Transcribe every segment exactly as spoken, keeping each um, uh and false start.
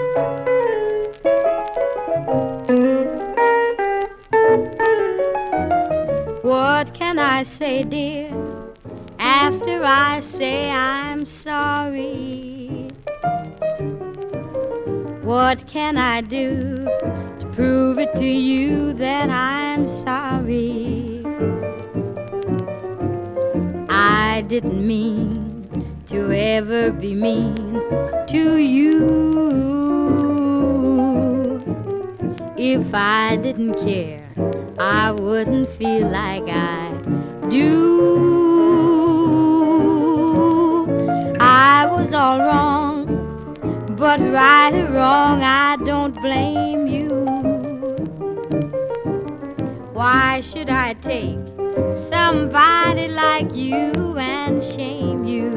What can I say, dear, after I say I'm sorry? What can I do to prove it to you that I'm sorry? I didn't mean to ever be mean to you. If I didn't care, I wouldn't feel like I do. I was all wrong, but right or wrong, I don't blame you. Why should I take somebody like you and shame you?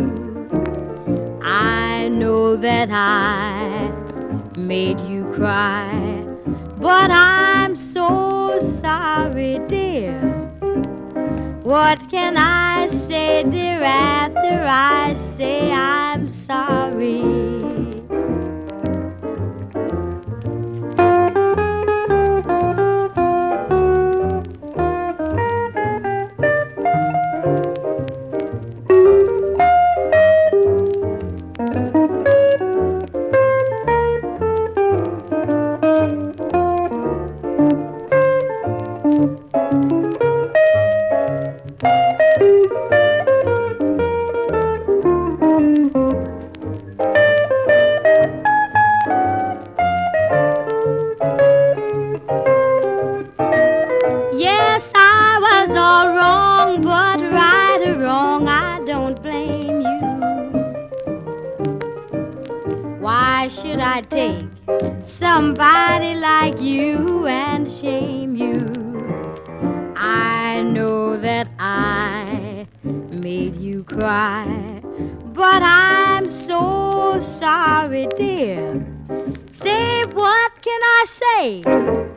I know that I made you cry, but I'm so sorry, dear. What can I say, dear, after I say I'm sorry? Yes, I was all wrong, but right or wrong, I don't blame you. Why should I take somebody like you and shame you? I know that I made you cry, but I'm so sorry, dear. Say, what can I say?